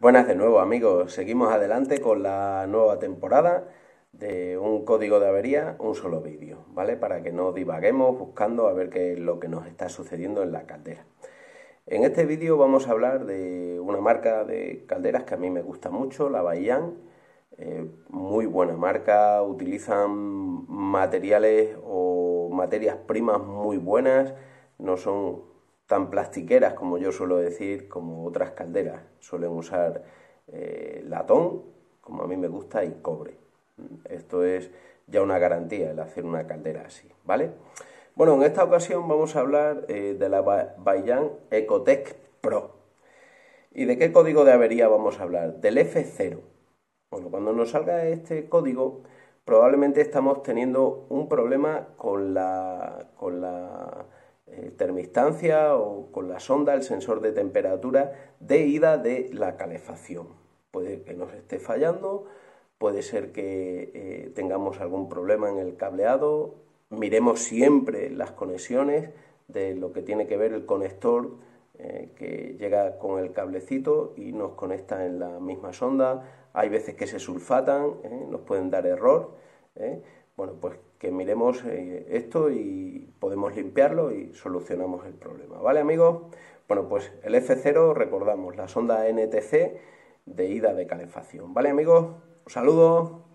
Buenas de nuevo amigos, seguimos adelante con la nueva temporada de un código de avería, un solo vídeo, ¿vale? Para que no divaguemos buscando a ver qué es lo que nos está sucediendo en la caldera. En este vídeo vamos a hablar de una marca de calderas que a mí me gusta mucho, la Baiyan. Muy buena marca, utilizan materiales o materias primas muy buenas, no son tan plastiqueras como yo suelo decir, como otras calderas. Suelen usar latón, como a mí me gusta, y cobre. Esto es ya una garantía el hacer una caldera así, ¿vale? Bueno, en esta ocasión vamos a hablar de la Baiyan Ecotec Pro. ¿Y de qué código de avería vamos a hablar? Del F0. Bueno, cuando nos salga este código, probablemente estamos teniendo un problema con la termistancia o con la sonda, el sensor de temperatura de ida de la calefacción. Puede que nos esté fallando, puede ser que tengamos algún problema en el cableado. Miremos siempre las conexiones de lo que tiene que ver el conector que llega con el cablecito y nos conecta en la misma sonda. Hay veces que se sulfatan, nos pueden dar error. Bueno, pues que miremos esto y podemos limpiarlo y solucionamos el problema. ¿Vale, amigos? Bueno, pues el F0, recordamos, la sonda NTC de ida de calefacción. ¿Vale, amigos? Un saludo.